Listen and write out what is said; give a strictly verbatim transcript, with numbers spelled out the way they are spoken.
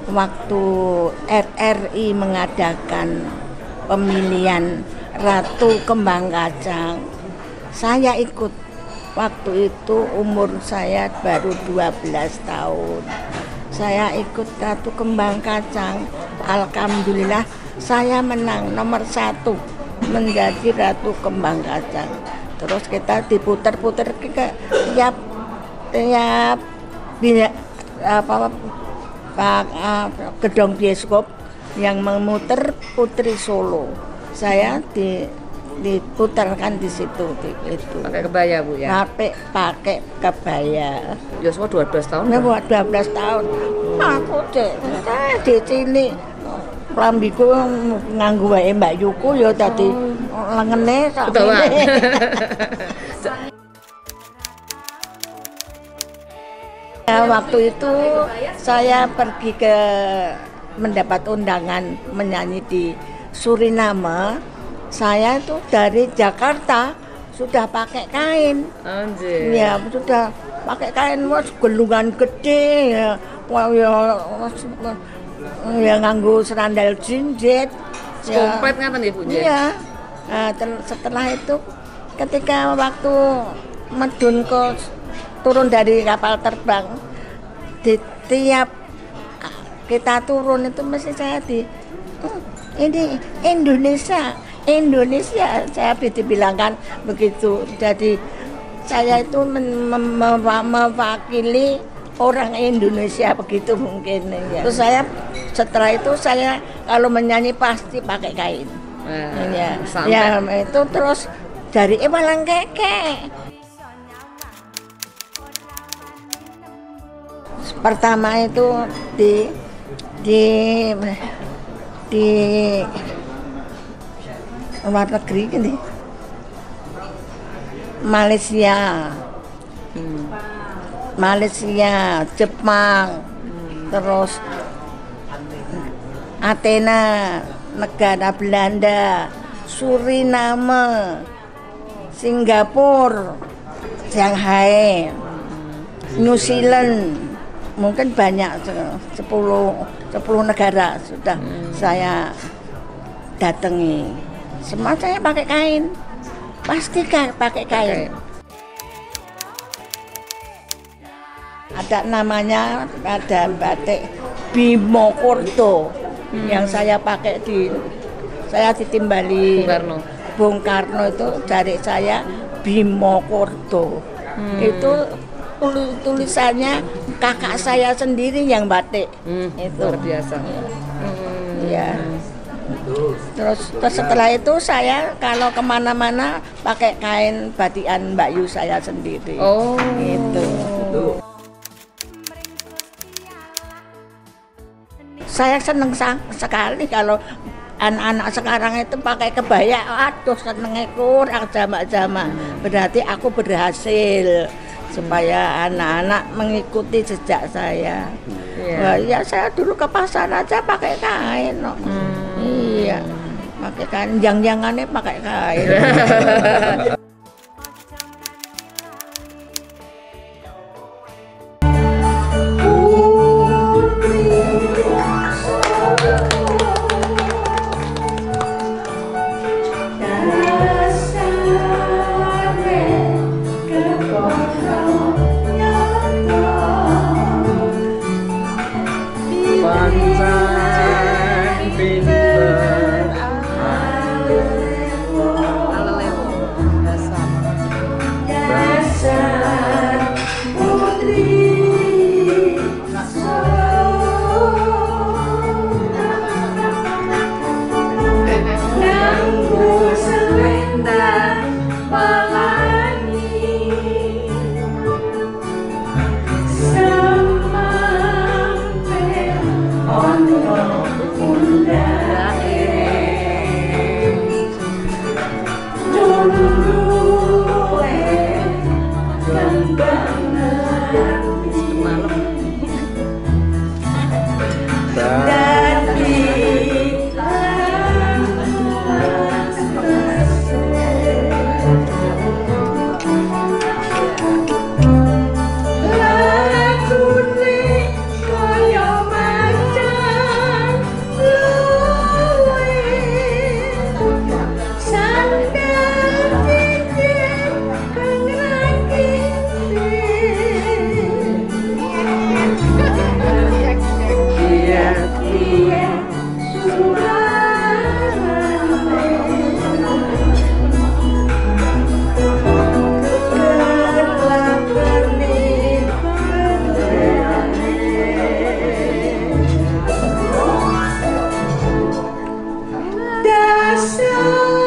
waktu R R I mengadakan pemilihan Ratu Kembang Kacang, saya ikut. Waktu itu umur saya baru dua belas tahun. Saya ikut Ratu Kembang Kacang. Alhamdulillah saya menang nomor satu menjadi Ratu Kembang Kacang. Terus kita diputer-puter ke tiap tiap apa Pak gedung bioskop yang memutar Putri Solo. Saya di diputarkan di situ itu. Pakai kebaya Bu ya? Pakai pakai kebaya. Yosua dua belas tahun. Nah, buat dua belas tahun. Aku deh di sini lambiku nganggo wae Mbak Yuku ya dadi lengene sak. Ya, waktu itu saya pergi ke mendapat undangan menyanyi di Suriname. Saya itu dari Jakarta sudah pakai kain. Anjir. Ya, sudah pakai kain was gelungan gede ya. Wah, ya, ya nganggo serandal jinjet. Ya. Komplit ngaten ya Bu? Iya. Nah, setelah itu ketika waktu medun ke turun dari kapal terbang, di tiap kita turun itu mesti saya di oh, ini Indonesia. Indonesia, saya dibilangkan begitu. Jadi saya itu mewakili orang Indonesia begitu mungkin ya. Terus saya setelah itu saya kalau menyanyi pasti pakai kain. Nah, ya, ya itu terus dari Iwalang Keke. Pertama itu di di di luar negeri gini, Malaysia, hmm. Malaysia, Jepang, hmm. terus Athena, negara Belanda, Suriname, Singapura, Shanghai, hmm. New Zealand, mungkin banyak sepuluh sepuluh negara sudah hmm. saya datangi. Semua saya pakai kain, pasti kan pakai kain. Okay. Ada namanya, ada batik Bimo Kurdo hmm. yang saya pakai di, saya ditimbali Bung Karno. Bung Karno itu dari saya Bimo Kurdo. Hmm. Itu tulisannya kakak saya sendiri yang batik. Hmm. Itu luar biasa. Hmm. Ya. Terus, terus setelah itu saya kalau kemana-mana pakai kain batikan Mbak Yu saya sendiri. Oh, gitu. Saya seneng sekali kalau anak-anak sekarang itu pakai kebaya. Aduh, senengnya kurang jamak-jamak. Berarti aku berhasil supaya anak-anak mengikuti jejak saya. Yeah. Wah, ya saya dulu ke pasar aja pakai kain. No. Hmm. Iya, pakai kain, jang-jangannya pakai kain. Yes. rasa